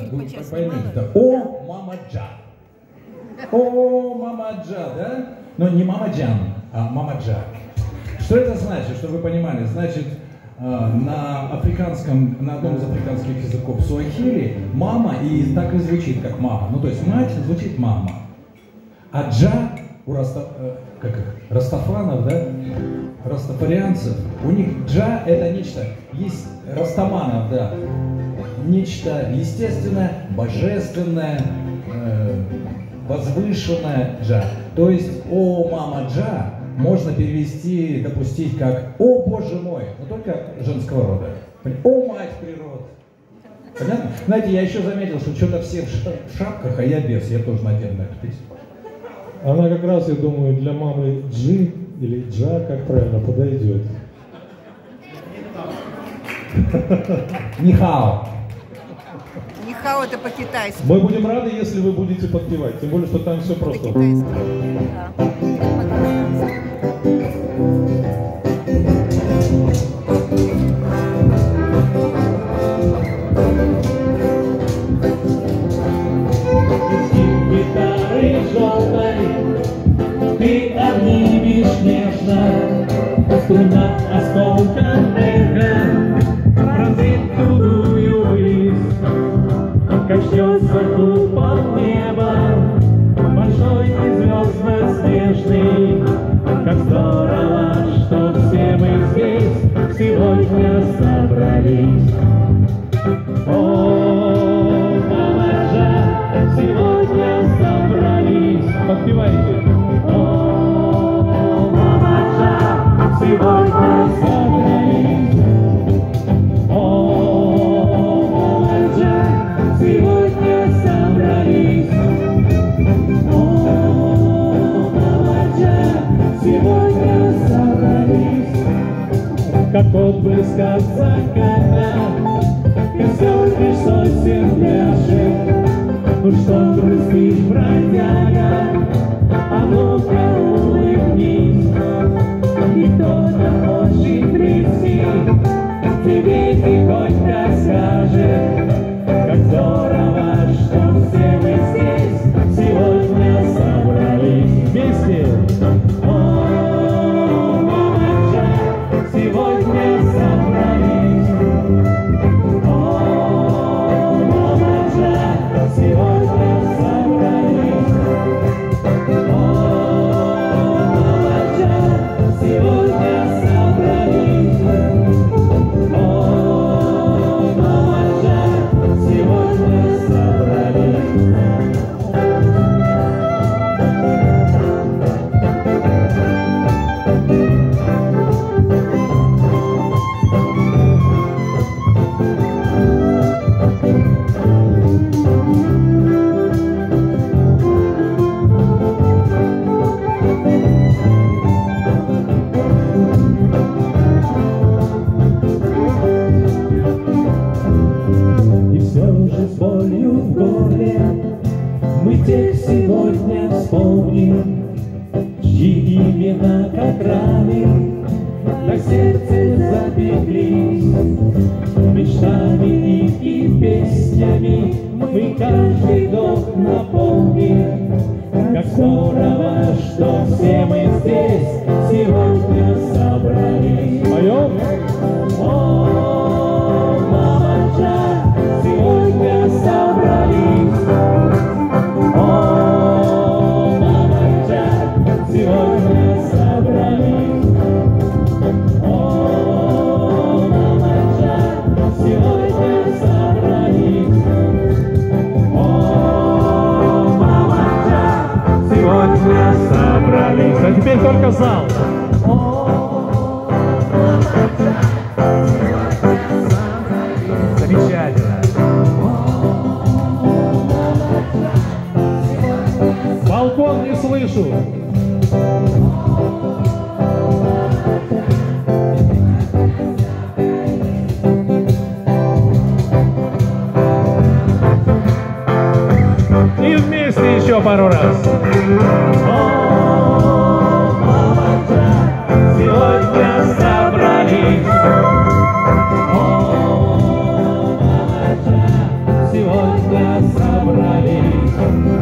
вы поймете, да. О, мама Джа. О, мама Джа, да? Но не мама Джан, а мама Джа. Что это значит, чтобы вы понимали? Значит, на одном из африканских языков суахили мама и так и звучит как мама. Ну то есть мать звучит мама. А Джа у растафанов, да? Растафарианцев, у них Джа это нечто, есть растаманов, да, нечто естественное, божественное, возвышенное Джа. То есть о мама Джа можно перевести, допустить как о боже мой, но только женского рода. О мать природа. Понятно? Знаете, я еще заметил, что что-то все в шапках, а я без, я тоже надену на эту песню. Она как раз, я думаю, для мамы Джи или Джа, как правильно, подойдет. Нихао. Нихао это по-китайски. Мы будем рады, если вы будете подпевать, тем более, что там все просто. Гитары желтой ты обнимешь нежно, струна осколка эхо пронзит тугую высь, качнется купол неба, большой и звездно-снежный. Как здорово, что все мы здесь сегодня собрались. О, мама Джа, сегодня собрались. Подпевайте. О, мама Джа, сегодня собрались. О, мама Джа, сегодня собрались. О, мама Джа, сегодня собрались. Как отблеск от заката, костер лишь сосен пляшет. Ну что грустишь, бродяга, а ну-ка улыбнись. И кто-то очень тряси, тебе тихонько скажет, как здорово, что все мы здесь сегодня собрались вместе. О, мама Джа, сегодня собрались. О, мама Джа, сегодня собрались. О, мама Джа, сегодня собрались. О, мама Джа, сегодня собрались. И все же с болью в горле мы тех сегодня вспомним, чьи имена, как раны, на сердце запеклись. Мечтами и песнями мы каждый вдох наполним. Как здорово, что все мы здесь сегодня собрались. Поем? О, мама Джа, сегодня собрались. О, мама Джа, сегодня собрались. О, мама Джа, сегодня собрались. О, мама Джа, сегодня собрались. А теперь только зал. Замечательно. Балкон не слышу. И вместе еще пару раз. О, мама Джа, сегодня собрались. О, мама Джа, сегодня сегодня собрались